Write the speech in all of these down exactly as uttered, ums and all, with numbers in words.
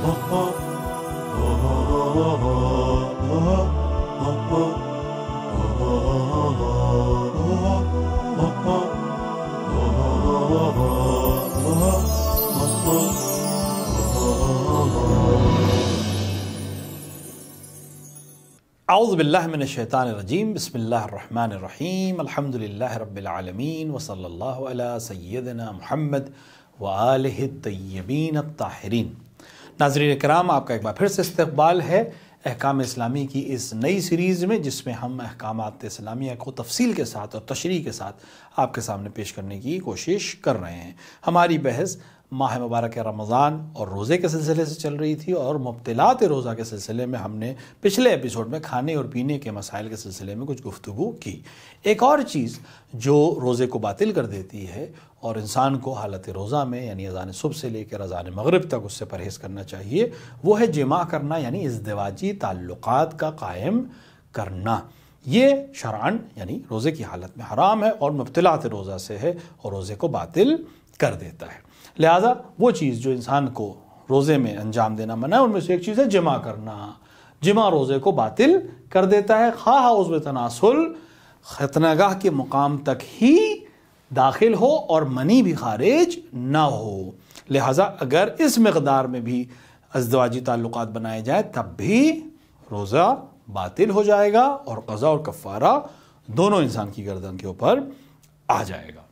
اعوذ باللہ من الشیطان الرجیم، بسم اللہ الرحمن الرحیم، الحمدللہ رب العالمین، وصلی اللہ علی سیدنا محمد وآلہ الطیبین الطاہرین۔ ناظرین کرام، آپ کا ایک بار پھر سے استقبال ہے احکام اسلامی کی اس نئی سیریز میں، جس میں ہم احکامات اسلامیہ کو تفصیل کے ساتھ اور تشریح کے ساتھ آپ کے سامنے پیش کرنے کی کوشش کر رہے ہیں۔ ہماری بحث ماہ مبارک رمضان اور روزے کے سلسلے سے چل رہی تھی، اور مبطلات روزہ کے سلسلے میں ہم نے پچھلے ایپیسوڈ میں کھانے اور پینے کے مسائل کے سلسلے میں کچھ گفتگو کی۔ ایک اور چیز جو روزے کو باطل کر دیتی ہے اور انسان کو حالت روزہ میں، یعنی اذان صبح سے لے کر اذان مغرب تک اس سے پرہیز کرنا چاہیے، وہ ہے جماع کرنا، یعنی ازدواجی تعلقات کا قائم کرنا۔ یہ شرعاً یعنی روزے کی حالت میں حرام ہے اور مبطلات روزہ سے ہے اور روزے کو باطل کر دیتا ہے۔ لہٰذا وہ چیز جو انسان کو روزے میں انجام دینا منع ہے، ان میں سے ایک چیز ہے جماع کرنا۔ جماع روزے کو باطل کر دیتا ہے، خواہ عضو تناسل ختنہ گاہ کے مقام تک ہی داخل ہو اور منی بھی خارج نہ ہو۔ لہٰذا اگر اس مقدار میں بھی ازدواجی تعلقات بنائے جائیں تب بھی روزہ باطل ہو جائے گا اور قضا اور کفارہ دونوں انسان کی گردن کے اوپر آ جائے گا۔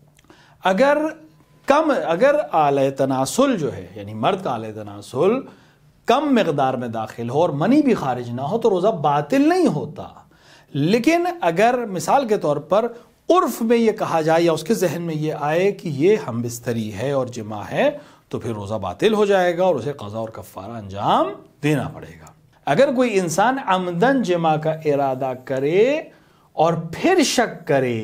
اگر کم اگر اعلی تناسل جو ہے، یعنی مرد کا اعلی تناسل کم مقدار میں داخل ہو اور منی بھی خارج نہ ہو تو روزہ باطل نہیں ہوتا، لیکن اگر مثال کے طور پر عرف میں یہ کہا جائے یا اس کے ذہن میں یہ آئے کہ یہ ہم بستری ہے اور جماع ہے، تو پھر روزہ باطل ہو جائے گا اور اسے قضا اور کفارہ انجام دینا پڑے گا۔ اگر کوئی انسان عمدن جماع کا ارادہ کرے اور پھر شک کرے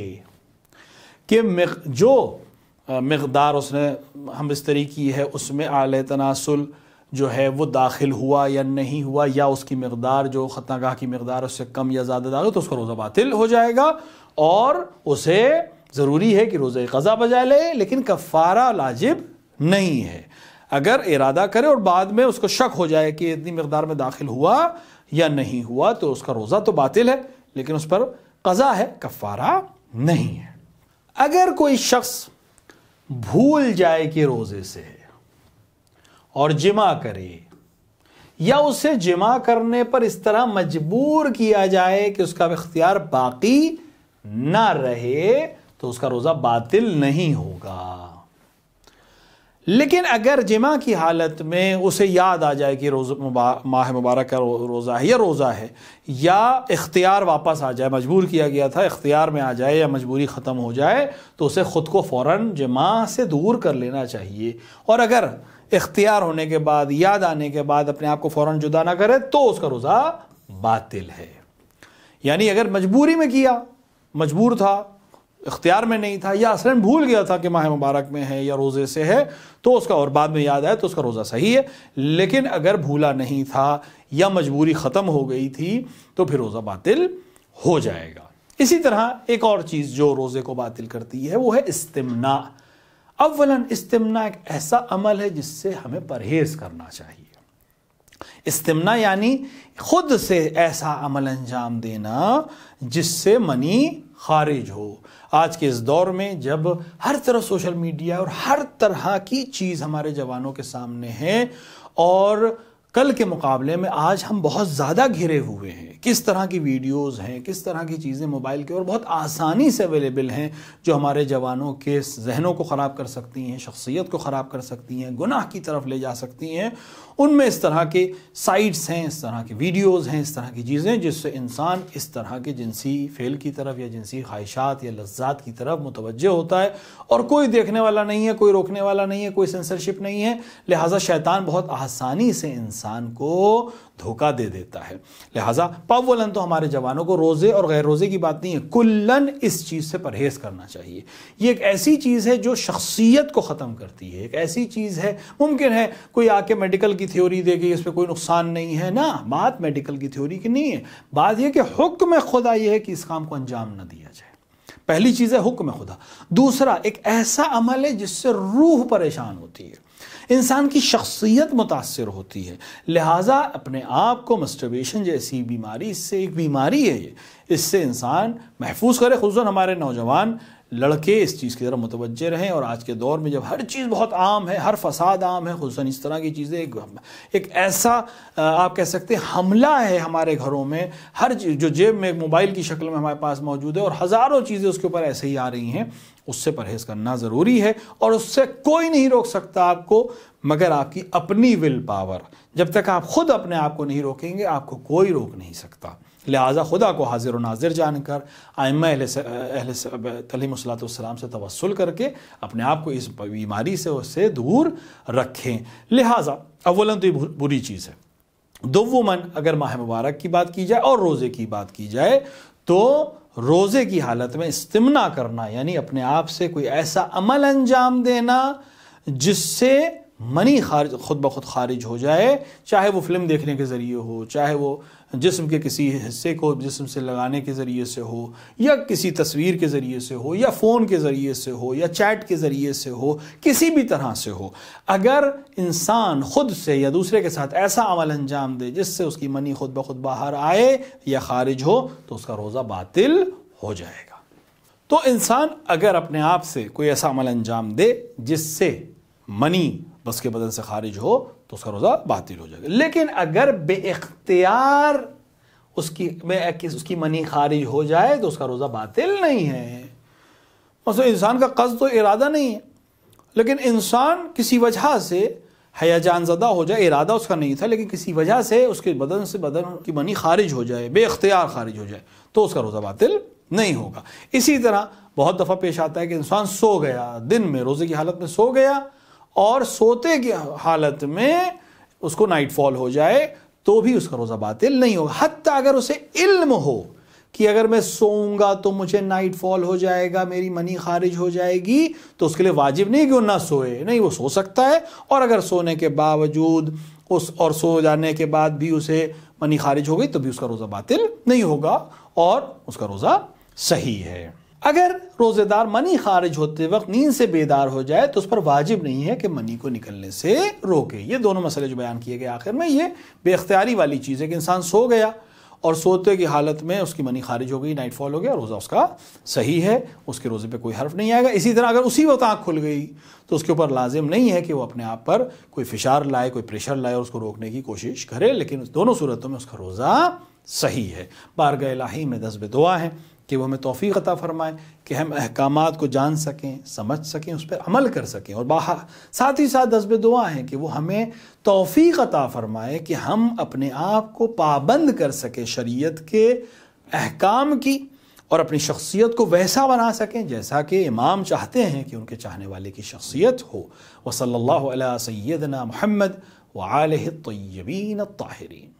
کہ جو مقدار اس نے ہم بستری کی ہے اس میں اعلی تناسل جو ہے وہ داخل ہوا یا نہیں ہوا، یا اس کی مقدار جو ختنہ گاہ کی مقدار اس سے کم یا زیادہ داخل، تو اس کا روزہ باطل ہو جائے گا اور اسے ضروری ہے کہ روزہ قضا بجا لے، لیکن کفارہ لاجب نہیں ہے۔ اگر ارادہ کرے اور بعد میں اس کو شک ہو جائے کہ اتنی مقدار میں داخل ہوا یا نہیں ہوا، تو اس کا روزہ تو باطل ہے لیکن اس پر قضا ہے، کفارہ نہیں ہے۔ اگر کوئی شخص بھول جائے کہ روزے سے ہے اور جماع کرے، یا اسے جماع کرنے پر اس طرح مجبور کیا جائے کہ اس کا اختیار باقی نہ رہے، تو اس کا روزہ باطل نہیں ہوگا۔ لیکن اگر جماع کی حالت میں اسے یاد آ جائے کہ روز ماہ مبارک کا روزہ ہے یا روزہ ہے، یا اختیار واپس آ جائے، مجبور کیا گیا تھا اختیار میں آ جائے یا مجبوری ختم ہو جائے، تو اسے خود کو فوراً جماع سے دور کر لینا چاہیے، اور اگر اختیار ہونے کے بعد، یاد آنے کے بعد اپنے آپ کو فوراً جدا نہ کرے تو اس کا روزہ باطل ہے۔ یعنی اگر مجبوری میں کیا، مجبور تھا، اختیار میں نہیں تھا، یا اصلاً بھول گیا تھا کہ ماہ مبارک میں ہے یا روزے سے ہے، تو اس کا اور بعد میں یاد آئے تو اس کا روزہ صحیح ہے۔ لیکن اگر بھولا نہیں تھا یا مجبوری ختم ہو گئی تھی تو پھر روزہ باطل ہو جائے گا۔ اسی طرح ایک اور چیز جو روزے کو باطل کرتی ہے وہ ہے استمناء۔ اولاً استمناء ایک ایسا عمل ہے جس سے ہمیں پرہیز کرنا چاہیے۔ استمناء یعنی خود سے ایسا عمل انجام دینا جس سے منی خارج ہو۔ آج کے اس دور میں جب ہر طرف سوشل میڈیا اور ہر طرح کی چیز ہمارے جوانوں کے سامنے ہے، اور کل کے مقابلے میں آج ہم بہت زیادہ گھرے ہوئے ہیں، کس طرح کی ویڈیوز ہیں، کس طرح کی چیزیں موبائل کے اور بہت آسانی سے اویلیبل ہیں جو ہمارے جوانوں کے ذہنوں کو خراب کر سکتی ہیں، شخصیت کو خراب کر سکتی ہیں، گناہ کی طرف لے جا سکتی ہیں۔ ان میں اس طرح کے سائٹس ہیں، اس طرح کی ویڈیوز ہیں، اس طرح کی چیزیں جس سے انسان اس طرح کے جنسی فعل کی طرف یا جنسی خواہشات یا لذات کی طرف متوجہ ہوتا ہے، اور کوئی دیکھنے والا نہیں ہے، کوئی روکنے والا نہیں ہے، کوئی سینسرشپ نہیں ہے۔ لہٰذا شیطان بہت آسانی سے انسان کو دھوکہ دے دیتا ہے۔ لہٰذا پاولن تو ہمارے جوانوں کو روزے اور غیر روزے کی بات نہیں ہے، کلن اس چیز سے پرہیز کرنا چاہیے۔ یہ ایک ایسی چیز ہے جو شخصیت کو ختم کرتی ہے، ایک ایسی چیز ہے، ممکن ہے کوئی آ کے میڈیکل کی تھیوری دے گی اس پہ کوئی نقصان نہیں ہے، نا، بات میڈیکل کی تھیوری کی نہیں ہے، بات یہ کہ حکم خدا یہ ہے کہ اس کام کو انجام نہ دیا جائے۔ پہلی چیز ہے حکم خدا۔ دوسرا ایک ایسا عمل ہے جس سے روح پریشان ہوتی ہے، انسان کی شخصیت متاثر ہوتی ہے. لہٰذا اپنے آپ کو مسٹربیشن جیسی بیماری، اس سے ایک بیماری ہے یہ، اس سے انسان محفوظ کرے. خصوصاً ہمارے نوجوان لڑکے اس چیز کی طرف متوجہ رہیں. اور آج کے دور میں جب ہر چیز بہت عام ہے، ہر فساد عام ہے، خصوصاً اس طرح کی چیزیں ایک ایک ایسا آپ کہہ سکتے ہیں حملہ ہے ہمارے گھروں میں. ہر جو جیب میں ایک موبائل کی شکل میں ہمارے پاس موجود ہے اور ہزاروں چیزیں اس کے اوپر ایسے ہی آ رہی ہیں. اس سے پرہیز کرنا ضروری ہے اور اس سے کوئی نہیں روک سکتا آپ کو مگر آپ کی اپنی ول پاور. جب تک آپ خود اپنے آپ کو نہیں روکیں گے آپ کو کوئی روک نہیں سکتا. لہٰذا خدا کو حاضر و ناظر جان کر ائمہ اہل اہل علیہم الصلوۃ والسلام سے توسل کر کے اپنے آپ کو اس بیماری سے اس سے دور رکھیں. لہٰذا اولاً تو یہ بری چیز ہے. دوماً اگر ماہ مبارک کی بات کی جائے اور روزے کی بات کی جائے تو روزے کی حالت میں استمنا کرنا یعنی اپنے آپ سے کوئی ایسا عمل انجام دینا جس سے منی خارج خود بخود خارج ہو جائے، چاہے وہ فلم دیکھنے کے ذریعے ہو، چاہے وہ جسم کے کسی حصے کو جسم سے لگانے کے ذریعے سے ہو، یا کسی تصویر کے ذریعے سے ہو، یا فون کے ذریعے سے ہو، یا چیٹ کے ذریعے سے ہو، کسی بھی طرح سے ہو. اگر انسان خود سے یا دوسرے کے ساتھ ایسا عمل انجام دے جس سے اس کی منی خود بخود باہر آئے یا خارج ہو تو اس کا روزہ باطل ہو جائے گا. تو انسان اگر اپنے آپ سے کوئی ایسا عمل انجام دے جس سے منی بس کے بدن سے خارج ہو تو اس کا روزہ باطل ہو جائے گا. لیکن اگر بے اختیار اس کی اس کی منی خارج ہو جائے تو اس کا روزہ باطل نہیں ہے. مثلا انسان کا قصد تو ارادہ نہیں ہے لیکن انسان کسی وجہ سے ہیجان زدہ ہو جائے، ارادہ اس کا نہیں تھا لیکن کسی وجہ سے اس کے بدن سے بدن کی منی خارج ہو جائے، بے اختیار خارج ہو جائے تو اس کا روزہ باطل نہیں ہوگا. اسی طرح بہت دفعہ پیش آتا ہے کہ انسان سو گیا، دن میں روزے کی حالت میں سو گیا اور سوتے کی حالت میں اس کو نائٹ فال ہو جائے تو بھی اس کا روزہ باطل نہیں ہوگا. حتیٰ اگر اسے علم ہو کہ اگر میں سوؤں گا تو مجھے نائٹ فال ہو جائے گا، میری منی خارج ہو جائے گی، تو اس کے لیے واجب نہیں کہ وہ نہ سوئے، نہیں وہ سو سکتا ہے. اور اگر سونے کے باوجود اس اور سو جانے کے بعد بھی اسے منی خارج ہو گئی تو بھی اس کا روزہ باطل نہیں ہوگا اور اس کا روزہ صحیح ہے. اگر روزے دار منی خارج ہوتے وقت نیند سے بیدار ہو جائے تو اس پر واجب نہیں ہے کہ منی کو نکلنے سے روکے. یہ دونوں مسئلے جو بیان کیے گئے آخر میں، یہ بے اختیاری والی چیز ہے کہ انسان سو گیا اور سوتے کی حالت میں اس کی منی خارج ہو گئی، نائٹ فال ہو گیا، روزہ اس کا صحیح ہے، اس کے روزے پہ کوئی حرف نہیں آئے گا. اسی طرح اگر اسی وقت آنکھ کھل گئی تو اس کے اوپر لازم نہیں ہے کہ وہ اپنے آپ پر کوئی فشار لائے، کوئی پریشر لائے اور اس کو روکنے کی کوشش کرے، لیکن دونوں صورتوں میں اس کا روزہ صحیح ہے. بارگاہ الہی میں دست دعا ہے کہ وہ ہمیں توفیق عطا فرمائے کہ ہم احکامات کو جان سکیں، سمجھ سکیں، اس پر عمل کر سکیں. اور باہر ساتھ ہی ساتھ دست دعا ہے کہ وہ ہمیں توفیق عطا فرمائے کہ ہم اپنے آپ کو پابند کر سکیں شریعت کے احکام کی اور اپنی شخصیت کو ویسا بنا سکیں جیسا کہ امام چاہتے ہیں کہ ان کے چاہنے والے کی شخصیت ہو. وصلی اللہ علی سیدنا محمد وآلہ الطیبین الطاہرین.